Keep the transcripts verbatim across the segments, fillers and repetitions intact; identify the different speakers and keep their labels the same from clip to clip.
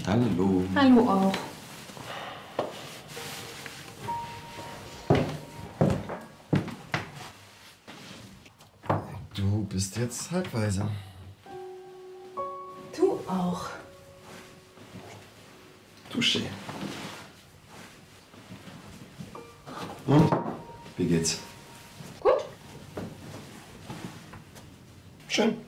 Speaker 1: Hallo.
Speaker 2: Hallo auch.
Speaker 1: Du bist jetzt halbweise.
Speaker 2: Du auch.
Speaker 1: Touché. Und? Wie geht's?
Speaker 2: Gut.
Speaker 1: Schön.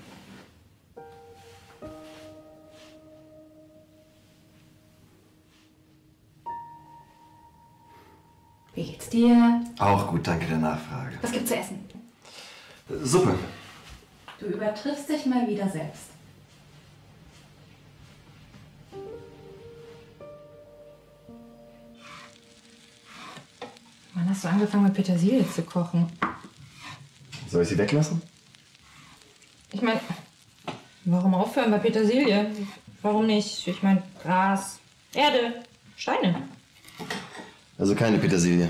Speaker 2: Wie geht's dir?
Speaker 1: Auch gut, danke der Nachfrage.
Speaker 2: Was gibt's zu essen?
Speaker 1: Suppe.
Speaker 2: Du übertriffst dich mal wieder selbst. Wann hast du angefangen mit Petersilie zu kochen?
Speaker 1: Soll ich sie weglassen?
Speaker 2: Ich meine, warum aufhören bei Petersilie? Warum nicht? Ich meine, Gras, Erde, Steine.
Speaker 1: Also keine Petersilie.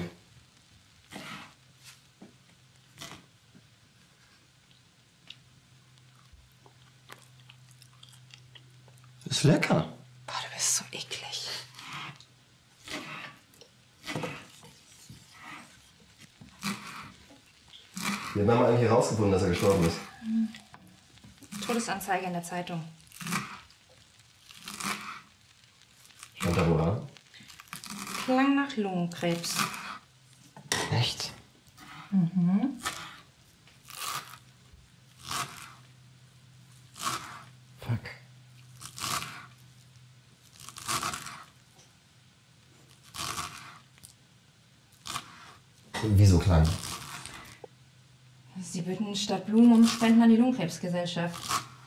Speaker 1: Ist lecker.
Speaker 2: Boah, du bist so eklig.
Speaker 1: Wie hat Mama eigentlich herausgefunden, dass er gestorben ist?
Speaker 2: Todesanzeige in der Zeitung.
Speaker 1: Stand da woran?
Speaker 2: Klang nach Lungenkrebs.
Speaker 1: Echt?
Speaker 2: Mhm.
Speaker 1: Fuck. Wieso klang?
Speaker 2: Sie bitten statt Blumen um Spenden an die Lungenkrebsgesellschaft.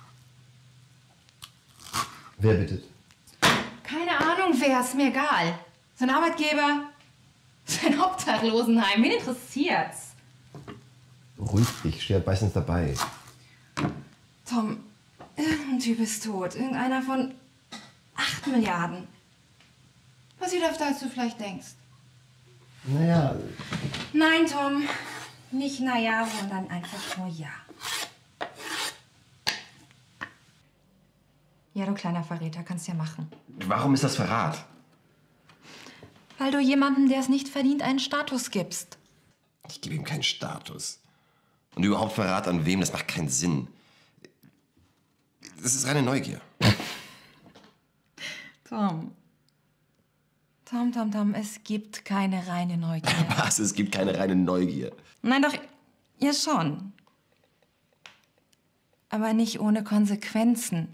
Speaker 1: Wer bittet?
Speaker 2: Keine Ahnung, wer, ist mir egal. Sein Arbeitgeber, sein Obdachlosenheim, wen interessiert's?
Speaker 1: Beruhig dich, steht meistens dabei.
Speaker 2: Tom, irgendein Typ ist tot. Irgendeiner von acht Milliarden. Passiert öfter, als du vielleicht denkst.
Speaker 1: Naja,
Speaker 2: Nein, Tom. Nicht naja, sondern einfach nur ja. Ja, du kleiner Verräter, kannst ja machen.
Speaker 1: warum ist das Verrat?
Speaker 2: Weil du jemandem, der es nicht verdient, einen Status gibst.
Speaker 1: Ich gebe ihm keinen Status. Und überhaupt Verrat an wem, das macht keinen Sinn. Das ist reine Neugier.
Speaker 2: Tom. Tom, Tom, Tom, es gibt keine reine Neugier.
Speaker 1: Was? Es gibt keine reine Neugier.
Speaker 2: Nein, doch, ja schon. Aber nicht ohne Konsequenzen.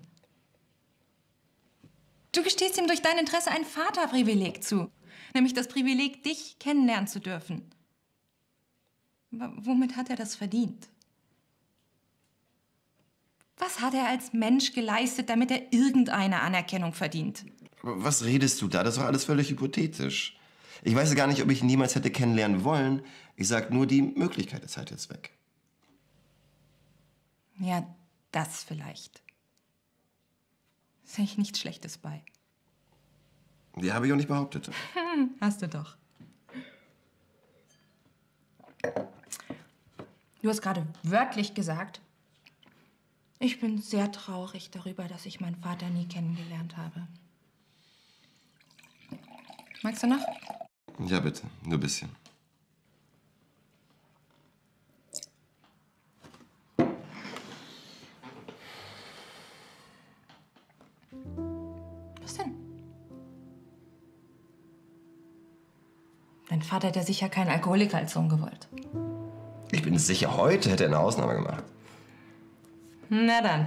Speaker 2: Du gestehst ihm durch dein Interesse ein Vaterprivileg zu. Nämlich das Privileg, dich kennenlernen zu dürfen. Aber womit hat er das verdient? Was hat er als Mensch geleistet, damit er irgendeine Anerkennung verdient?
Speaker 1: Aber was redest du da? Das ist doch alles völlig hypothetisch. Ich weiß gar nicht, ob ich ihn niemals hätte kennenlernen wollen. Ich sag nur, die Möglichkeit ist halt jetzt weg.
Speaker 2: Ja, das vielleicht. Sehe ich nichts Schlechtes bei.
Speaker 1: Die habe ich auch nicht behauptet.
Speaker 2: Hm, hast du doch. Du hast gerade wörtlich gesagt, ich bin sehr traurig darüber, dass ich meinen Vater nie kennengelernt habe. Magst du noch?
Speaker 1: Ja, bitte. Nur ein bisschen.
Speaker 2: Was denn? Dein Vater hat ja sicher keinen Alkoholiker als Sohn gewollt.
Speaker 1: Ich bin sicher, heute hätte er eine Ausnahme gemacht.
Speaker 2: Na dann.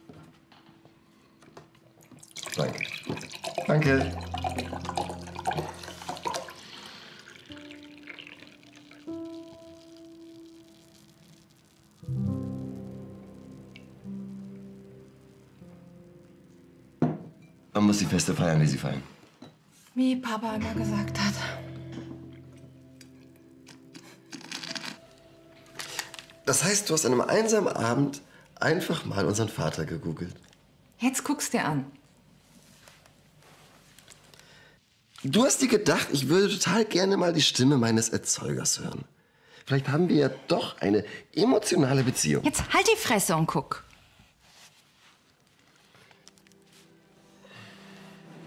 Speaker 1: Danke. Danke. Man muss die Feste feiern, wie sie fallen.
Speaker 2: Wie Papa immer gesagt hat.
Speaker 1: Das heißt, du hast an einem einsamen Abend einfach mal unseren Vater gegoogelt.
Speaker 2: Jetzt guck's dir an.
Speaker 1: Du hast dir gedacht, ich würde total gerne mal die Stimme meines Erzeugers hören. Vielleicht haben wir ja doch eine emotionale Beziehung.
Speaker 2: Jetzt halt die Fresse und guck.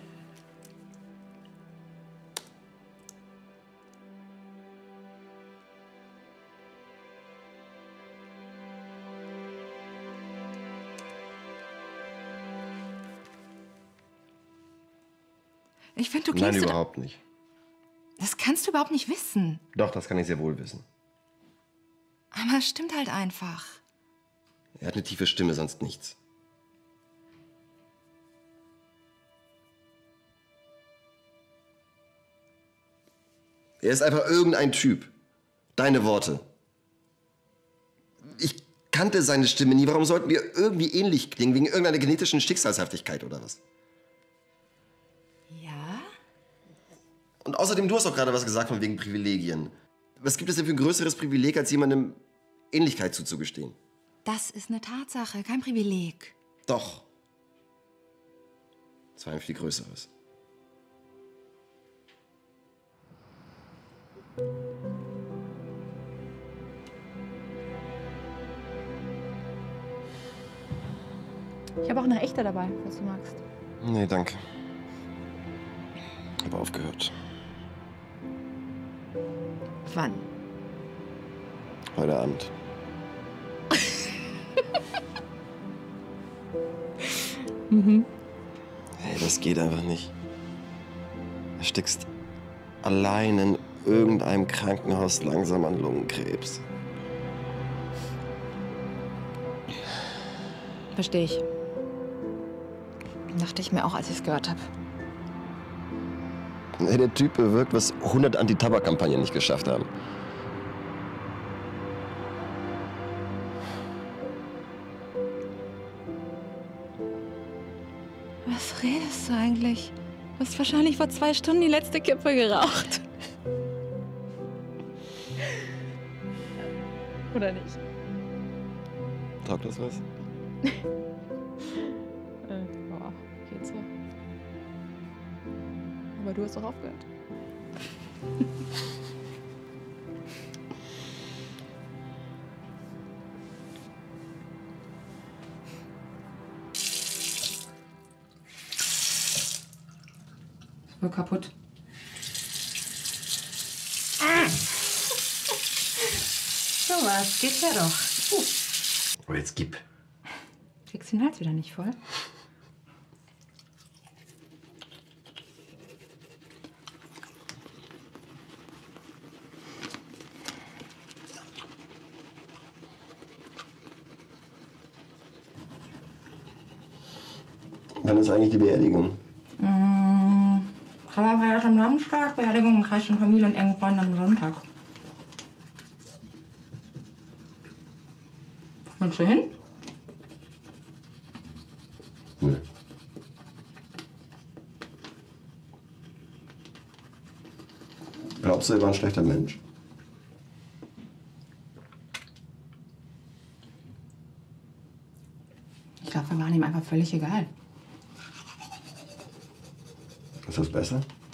Speaker 2: Ich finde, du
Speaker 1: Nein,
Speaker 2: klingst...
Speaker 1: überhaupt nicht.
Speaker 2: Das kannst du überhaupt nicht wissen.
Speaker 1: Doch, das kann ich sehr wohl wissen.
Speaker 2: Aber es stimmt halt einfach.
Speaker 1: Er hat eine tiefe Stimme, sonst nichts. Er ist einfach irgendein Typ. Deine Worte. Ich kannte seine Stimme nie. Warum sollten wir irgendwie ähnlich klingen? Wegen irgendeiner genetischen Schicksalshaftigkeit oder was?
Speaker 2: Ja?
Speaker 1: Und außerdem, du hast auch gerade was gesagt von wegen Privilegien. Was gibt es denn für ein größeres Privileg, als jemandem Ähnlichkeit zuzugestehen?
Speaker 2: Das ist eine Tatsache, kein Privileg.
Speaker 1: Doch. Das war ein viel größeres.
Speaker 2: Ich habe auch eine echte dabei, falls du magst.
Speaker 1: Nee, danke. Ich habe aufgehört.
Speaker 2: Wann?
Speaker 1: Heute Abend.
Speaker 2: Mhm.
Speaker 1: Hey, das geht einfach nicht. Du steckst allein in irgendeinem Krankenhaus langsam an Lungenkrebs.
Speaker 2: Verstehe ich. Dachte ich mir auch, als ich es gehört habe.
Speaker 1: Hey, der Typ bewirkt, was hundert Anti-Tabak-Kampagnen nicht geschafft haben.
Speaker 2: Was redest du eigentlich? Du hast wahrscheinlich vor zwei Stunden die letzte Kippe geraucht. Oder nicht?
Speaker 1: Taugt das was?
Speaker 2: äh, boah, geht so. Aber du hast doch aufgehört. Wohl kaputt. So was, geht ja doch. Uh.
Speaker 1: Oh, jetzt gib.
Speaker 2: Kriegst den Hals wieder nicht voll?
Speaker 1: Wann ist eigentlich die Beerdigung?
Speaker 2: Mmh. Trauerfeier am Samstag, Beerdigung im Kreis von Familie und engen Freunden am Sonntag. Willst du hin?
Speaker 1: Nö. Glaubst du, er war ein schlechter Mensch?
Speaker 2: Ich glaube, wir waren ihm einfach völlig egal.
Speaker 1: Ist das besser?